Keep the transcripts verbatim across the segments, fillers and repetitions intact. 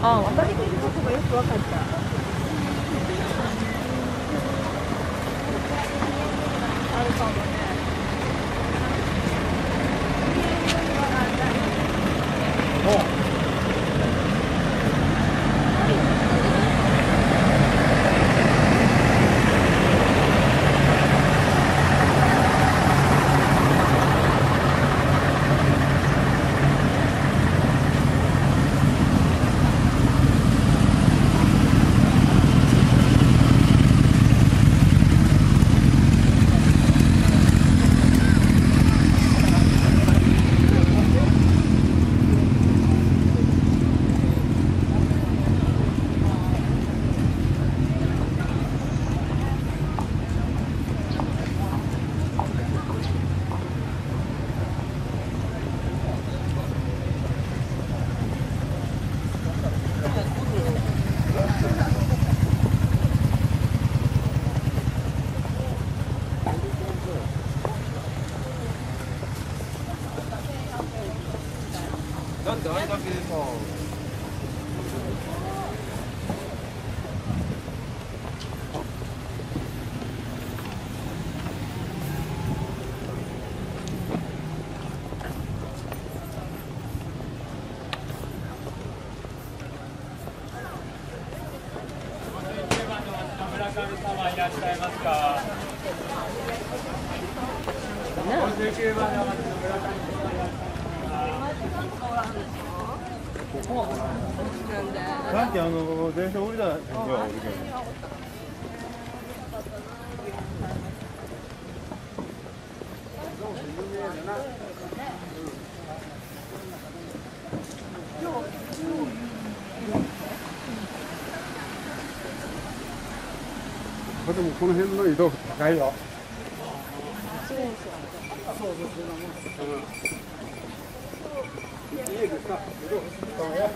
ああ、渡り切るとこがよく分かった。あるかもね。 だってあれだけでさ。 村上様いらっしゃいますか。ごじゅうきゅうばんの村上様いらっしゃいますか。 さっきあの電車降りた時は降りてる。でもこの辺の移動高いよ。そうそう。そうそう。家ですか。そうや。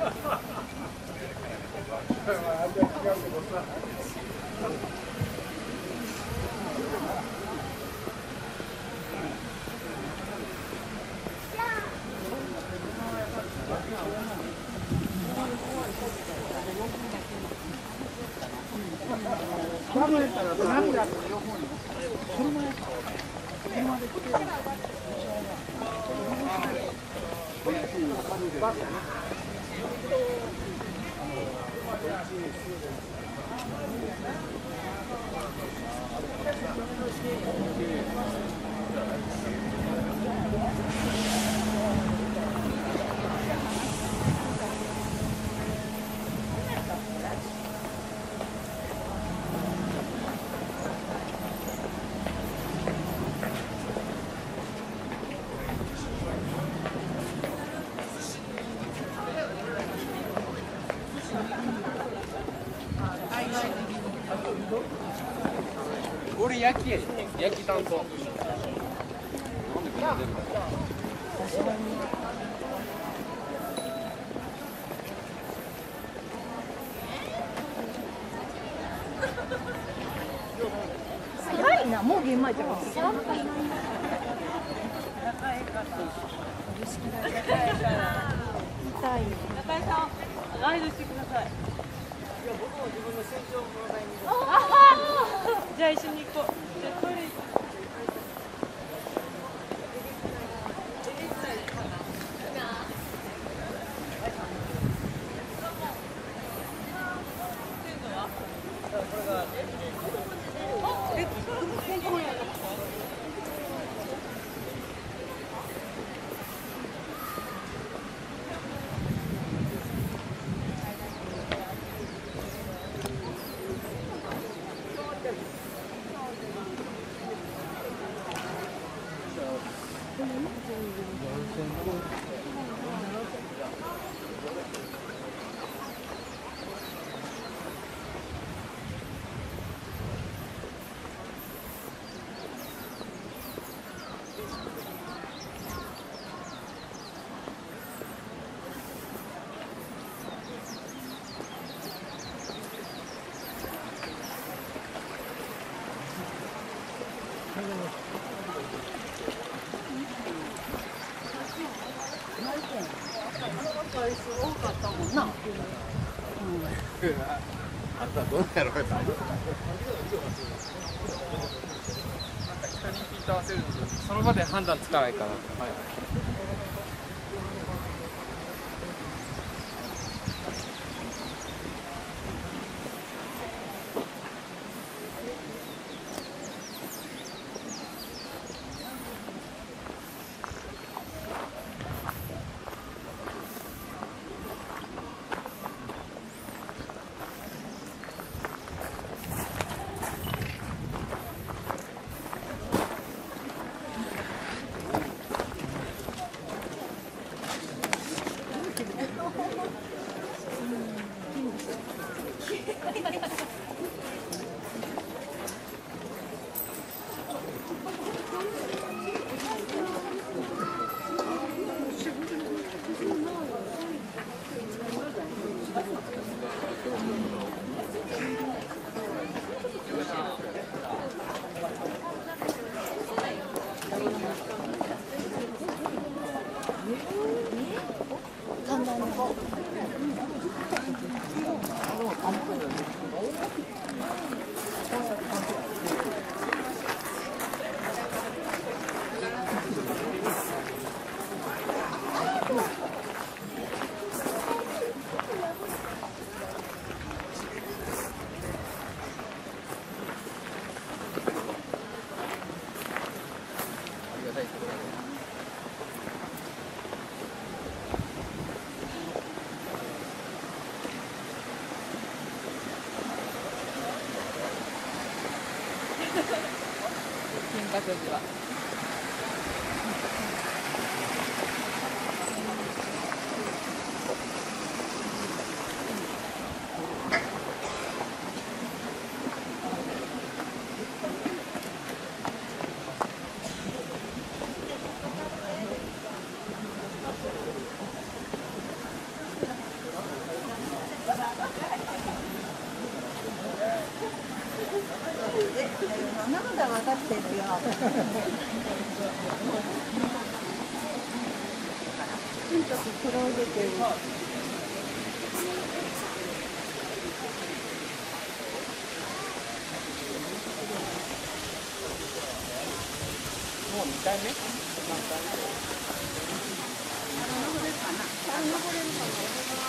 俺焼き焼き担当。 早いな、もう玄米じゃん。痛い。中井さん、ライドしてください。いや、僕も自分の身長もらいに。じゃあ一緒に行こう。じゃあトイレ行こう。 あんたどうやろうか。 下にピント合わせるんですよ。その場で判断つかないから。はい。 金閣寺は。 まだ分かってるよ。金時黒出てる。 もうにかいめ？何回目？ 登れるかな。登れるかな。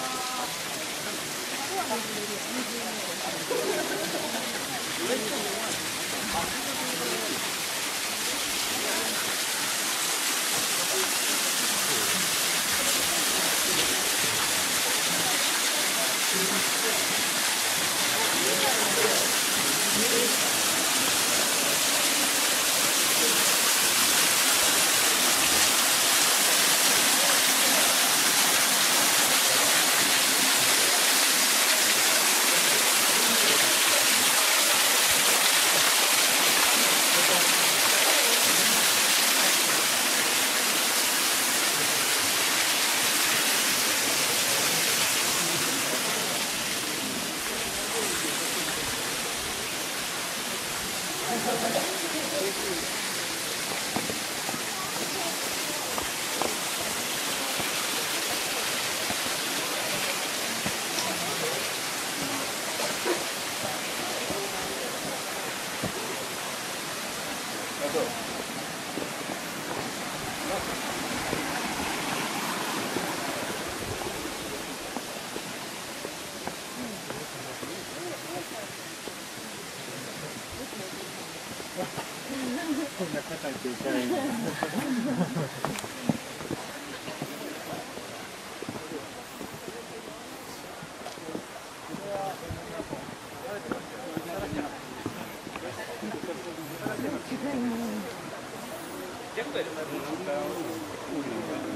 こんな硬いといけない。結構やる。